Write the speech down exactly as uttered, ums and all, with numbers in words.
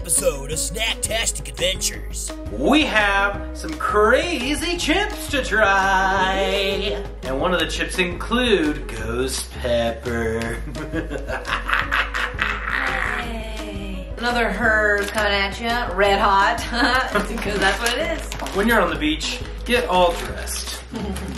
episode of Snacktastic Adventures. We have some crazy chips to try. And one of the chips include ghost pepper. Hey. Another Her's coming at you, red hot, because that's what it is. When you're on the beach, get all dressed.